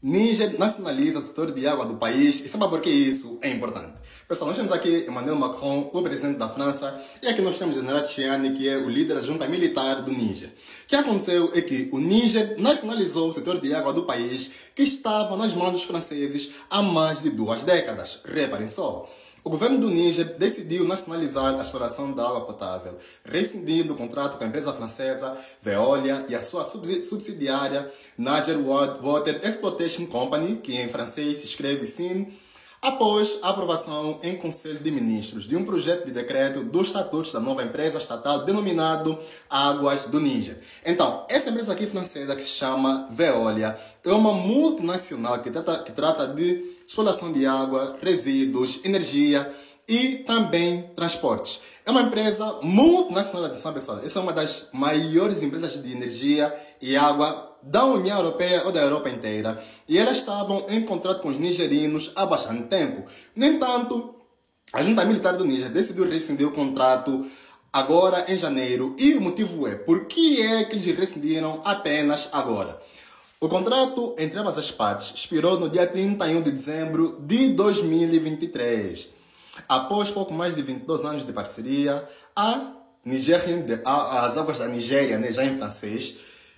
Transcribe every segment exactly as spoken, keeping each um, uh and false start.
Níger nacionaliza o setor de água do país. E sabe por que isso é importante? Pessoal, nós temos aqui Emmanuel Macron, o presidente da França, e aqui nós temos o general Tchiani, que é o líder da junta militar do Níger. O que aconteceu é que o Níger nacionalizou o setor de água do país, que estava nas mãos dos franceses há mais de duas décadas. Reparem só. O governo do Níger decidiu nacionalizar a exploração da água potável, rescindindo o contrato com a empresa francesa Veolia e a sua subsidiária Niger Water Exploitation Company, que em francês se escreve S I N, após a aprovação em Conselho de Ministros de um projeto de decreto dos estatutos da nova empresa estatal denominado Águas do Níger. Então, essa empresa aqui francesa que se chama Veolia é uma multinacional que trata, que trata de exploração de água, resíduos, energia e também transportes. É uma empresa multinacional, atenção pessoal, essa é uma das maiores empresas de energia e água da União Europeia ou da Europa inteira. E elas estavam em contrato com os nigerinos há bastante tempo. No entanto, a junta militar do Níger decidiu rescindir o contrato agora em janeiro. E o motivo é, por que é que eles rescindiram apenas agora? O contrato entre ambas as partes expirou no dia trinta e um de dezembro de dois mil e vinte e três. Após pouco mais de vinte e dois anos de parceria, a Nigerian, as águas da Nigéria, né, já em francês,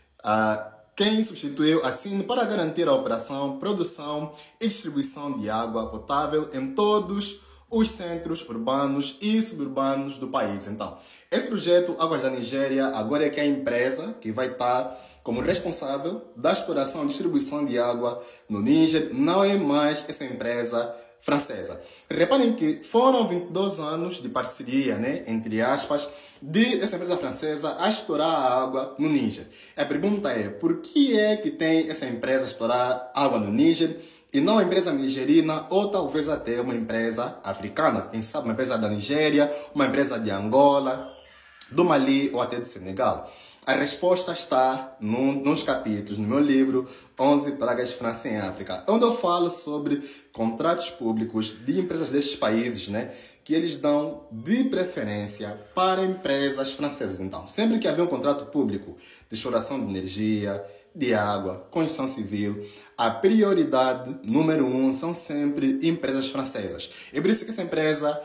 a quem substituiu a S I N para garantir a operação, produção e distribuição de água potável em todos os centros urbanos e suburbanos do país. Então, esse projeto Águas da Nigéria agora é que é a empresa que vai estar como responsável da exploração e distribuição de água no Níger, não é mais essa empresa francesa. Reparem que foram vinte e dois anos de parceria, né, entre aspas, de essa empresa francesa a explorar a água no Níger. A pergunta é, por que é que tem essa empresa a explorar água no Níger e não uma empresa nigerina ou talvez até uma empresa africana? Quem sabe uma empresa da Nigéria, uma empresa de Angola, do Mali ou até do Senegal? A resposta está num, nos capítulos, no meu livro onze Pragas de França em África, onde eu falo sobre contratos públicos de empresas destes países, né, que eles dão de preferência para empresas francesas. Então, sempre que haver um contrato público de exploração de energia, de água, construção civil, a prioridade número um são sempre empresas francesas. É por isso que essa empresa,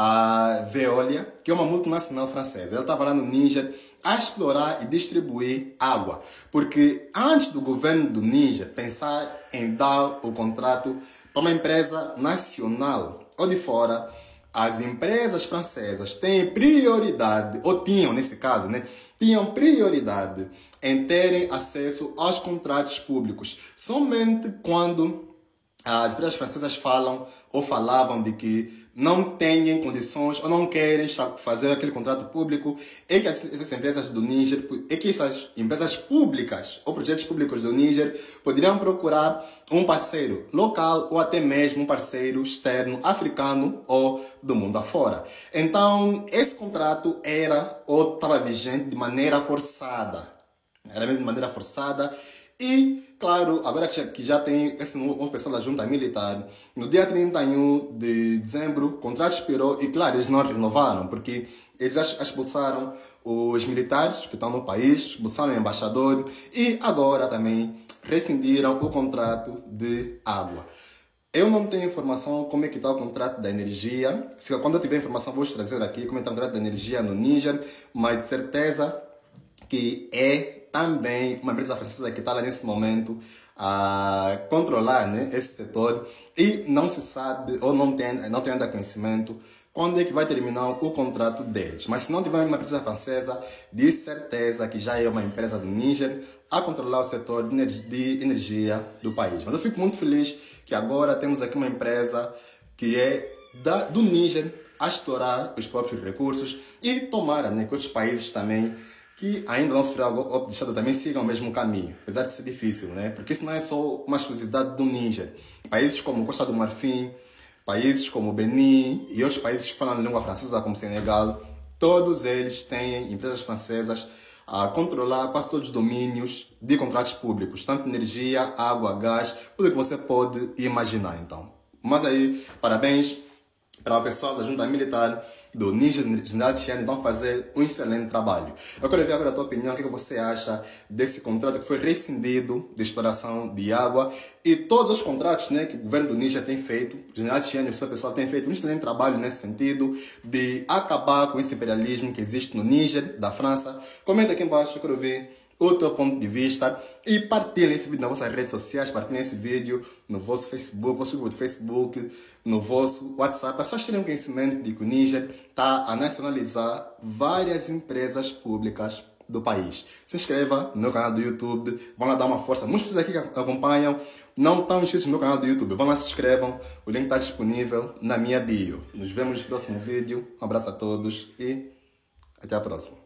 a Veolia, que é uma multinacional francesa, ela estava lá no Níger a explorar e distribuir água. Porque antes do governo do Níger pensar em dar o contrato para uma empresa nacional ou de fora, as empresas francesas têm prioridade, ou tinham nesse caso, né? Tinham prioridade em terem acesso aos contratos públicos. Somente quando as empresas francesas falam ou falavam de que não têm condições ou não querem fazer aquele contrato público, é que essas empresas do Níger, é que essas empresas públicas ou projetos públicos do Níger poderiam procurar um parceiro local ou até mesmo um parceiro externo, africano ou do mundo afora. Então, esse contrato era ou estava vigente de maneira forçada. Era mesmo de maneira forçada. E, claro, agora que já, que já tem esse novo pessoal da junta militar, no dia trinta e um de dezembro, o contrato expirou e, claro, eles não renovaram, porque eles expulsaram os militares que estão no país, expulsaram o embaixador e agora também rescindiram o contrato de água. Eu não tenho informação como é que está o contrato da energia. Se, quando eu tiver informação, vou trazer aqui como é que está o contrato da energia no Níger, mas de certeza que é também uma empresa francesa que está lá nesse momento a controlar, né, esse setor e não se sabe ou não tem, não tem ainda conhecimento quando é que vai terminar o contrato deles. Mas se não tiver uma empresa francesa, de certeza que já é uma empresa do Níger a controlar o setor de energia, de energia do país. Mas eu fico muito feliz que agora temos aqui uma empresa que é da, do Níger a explorar os próprios recursos e tomara, né, que outros países também que ainda não sofreram golpe de Estado também sigam o mesmo caminho, apesar de ser difícil, né? Porque isso não é só uma exclusividade do Níger. Países como Costa do Marfim, países como Benin e outros países que falam língua francesa como Senegal, todos eles têm empresas francesas a controlar quase todos os domínios de contratos públicos, tanto energia, água, gás, tudo que você pode imaginar, então. Mas aí, parabéns para o pessoal da junta militar do Níger General Chiani estão fazer um excelente trabalho. Eu quero ver agora a tua opinião, o que você acha desse contrato que foi rescindido de exploração de água e todos os contratos, né, que o governo do Níger tem feito, o General Chiani e o seu pessoal tem feito um excelente trabalho nesse sentido de acabar com esse imperialismo que existe no Níger, da França. Comenta aqui embaixo, eu quero ver o teu ponto de vista e partilhem esse vídeo nas vossas redes sociais, partilhem esse vídeo no vosso Facebook, vosso grupo de Facebook, no vosso WhatsApp, para as pessoas terem um conhecimento de que o Níger está a nacionalizar várias empresas públicas do país. Se inscreva no meu canal do YouTube, vão lá dar uma força. Muitos de vocês aqui que acompanham não estão inscritos no meu canal do YouTube, vão lá, se inscrevam, o link está disponível na minha bio. Nos vemos no próximo vídeo, um abraço a todos e até a próxima.